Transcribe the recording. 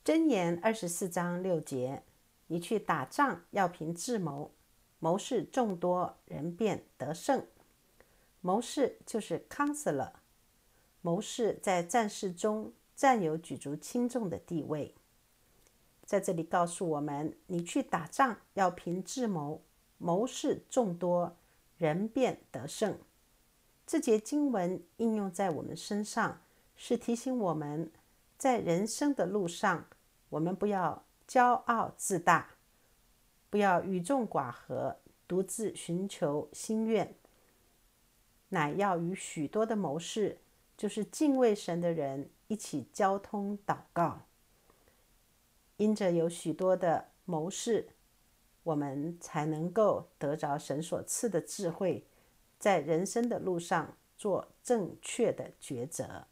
箴言24章6节，你去打仗要凭智谋，谋士众多，人便得胜。谋士就是 counselor， 谋士在战事中占有举足轻重的地位。在这里告诉我们，你去打仗要凭智谋，谋士众多，人便得胜。这节经文应用在我们身上，是提醒我们在人生的路上，我们不要骄傲自大，不要与众寡合，独自寻求心愿，乃要与许多的谋士，就是敬畏神的人一起交通祷告。因着有许多的谋士，我们才能够得着神所赐的智慧，在人生的路上做正确的抉择。